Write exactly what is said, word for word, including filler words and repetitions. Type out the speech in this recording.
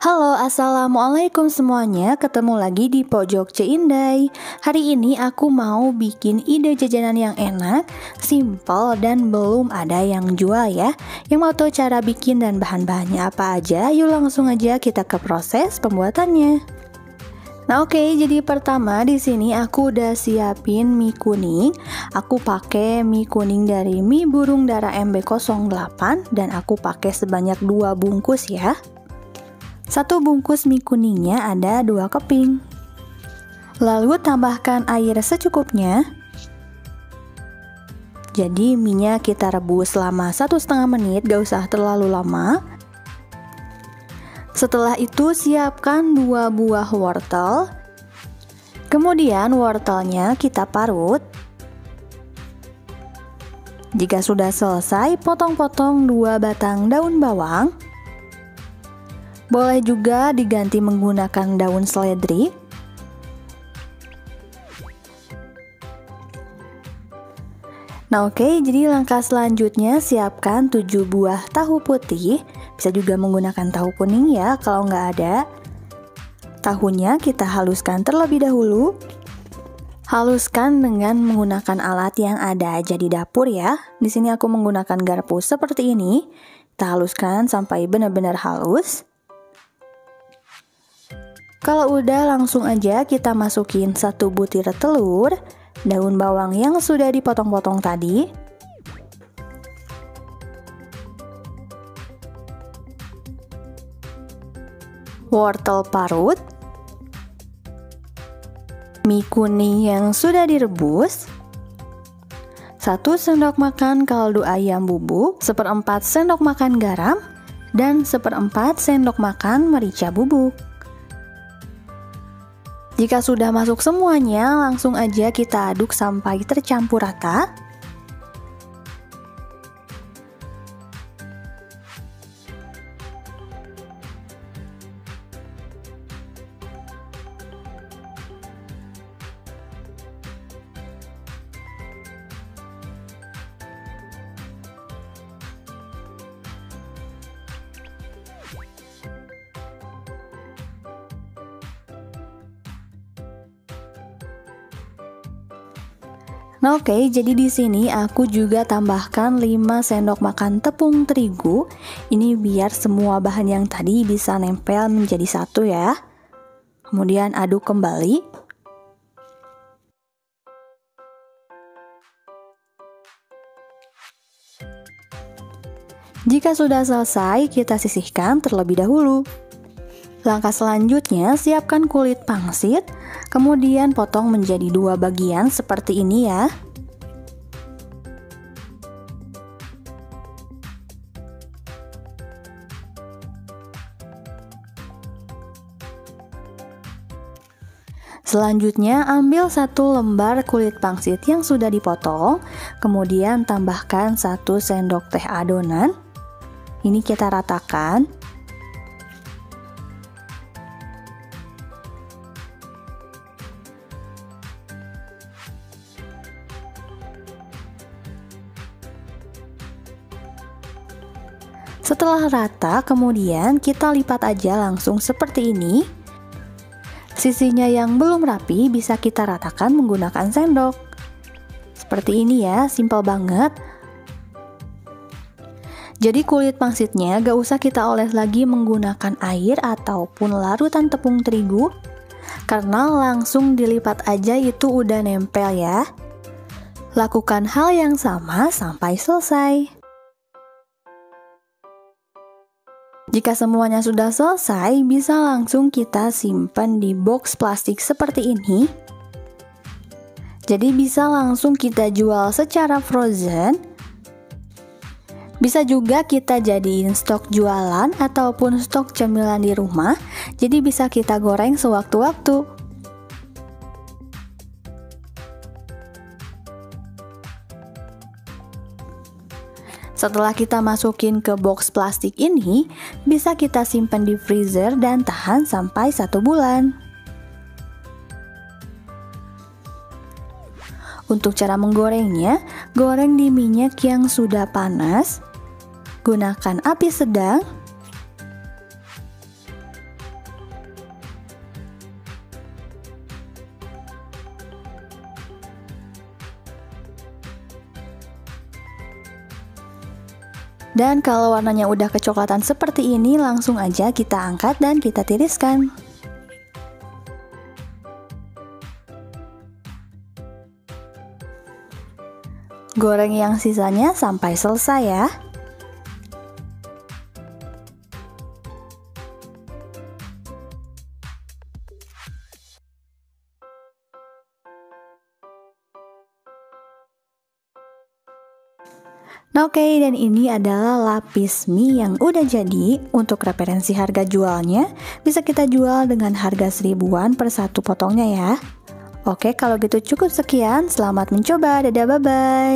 Halo, assalamualaikum semuanya. Ketemu lagi di Pojok Ceindai. Hari ini aku mau bikin ide jajanan yang enak, simple, dan belum ada yang jual ya. Yang mau tahu cara bikin dan bahan-bahannya apa aja? Yuk langsung aja kita ke proses pembuatannya. Nah oke, okay, jadi pertama di sini aku udah siapin mie kuning. Aku pakai mie kuning dari Mie Burung Dara M B nol delapan dan aku pakai sebanyak dua bungkus ya. Satu bungkus mie kuningnya ada dua keping. Lalu tambahkan air secukupnya. Jadi mie-nya kita rebus selama satu setengah menit, gak usah terlalu lama. Setelah itu siapkan dua buah wortel. Kemudian wortelnya kita parut. Jika sudah selesai, potong-potong dua batang daun bawang. Boleh juga diganti menggunakan daun seledri. Nah oke, okay, jadi langkah selanjutnya siapkan tujuh buah tahu putih. Bisa juga menggunakan tahu kuning ya kalau nggak ada. Tahunya kita haluskan terlebih dahulu. Haluskan dengan menggunakan alat yang ada aja di dapur ya. Di sini aku menggunakan garpu seperti ini. Kita haluskan sampai benar-benar halus. Kalau udah, langsung aja kita masukin satu butir telur, daun bawang yang sudah dipotong-potong tadi, wortel parut, mie kuning yang sudah direbus, satu sendok makan kaldu ayam bubuk, seperempat sendok makan garam, dan seperempat sendok makan merica bubuk. Jika sudah masuk semuanya, langsung aja kita aduk sampai tercampur rata. Nah oke, okay, jadi di sini aku juga tambahkan lima sendok makan tepung terigu. Ini biar semua bahan yang tadi bisa nempel menjadi satu ya. Kemudian aduk kembali. Jika sudah selesai, kita sisihkan terlebih dahulu. Langkah selanjutnya, siapkan kulit pangsit, kemudian potong menjadi dua bagian seperti ini ya. Selanjutnya, ambil satu lembar kulit pangsit yang sudah dipotong, kemudian tambahkan satu sendok teh adonan. Ini kita ratakan. Setelah rata, kemudian kita lipat aja langsung seperti ini. Sisinya yang belum rapi bisa kita ratakan menggunakan sendok. Seperti ini ya, simpel banget. Jadi kulit pangsitnya gak usah kita oles lagi menggunakan air ataupun larutan tepung terigu, karena langsung dilipat aja itu udah nempel ya. Lakukan hal yang sama sampai selesai. Jika semuanya sudah selesai, bisa langsung kita simpan di box plastik seperti ini. Jadi bisa langsung kita jual secara frozen. Bisa juga kita jadiin stok jualan ataupun stok cemilan di rumah. Jadi bisa kita goreng sewaktu-waktu. Setelah kita masukin ke box plastik ini, bisa kita simpan di freezer dan tahan sampai satu bulan. Untuk cara menggorengnya, goreng di minyak yang sudah panas. Gunakan api sedang. Dan kalau warnanya udah kecoklatan seperti ini, langsung aja kita angkat dan kita tiriskan. Goreng yang sisanya sampai selesai ya. Nah, oke, okay, dan ini adalah lapis mie yang udah jadi. Untuk referensi harga jualnya, bisa kita jual dengan harga seribuan per satu potongnya ya. Oke, okay, kalau gitu cukup sekian. Selamat mencoba. Dadah, bye-bye.